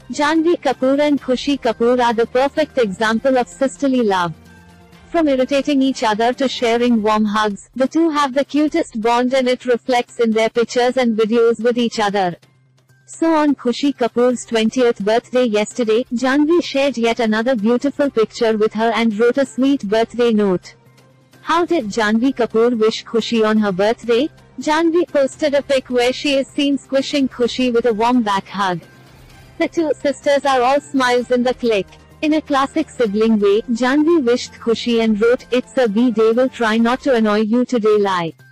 Janhvi Kapoor and Khushi Kapoor are the perfect example of sisterly love. From irritating each other to sharing warm hugs, the two have the cutest bond and it reflects in their pictures and videos with each other. So on Khushi Kapoor's 20th birthday yesterday, Janhvi shared yet another beautiful picture with her and wrote a sweet birthday note. How did Janhvi Kapoor wish Khushi on her birthday? Janhvi posted a pic where she is seen squishing Khushi with a warm back hug. The two sisters are all smiles in the click. In a classic sibling way, Janhvi wished Khushi and wrote, "It's a B-day, will try not to annoy you today, lie."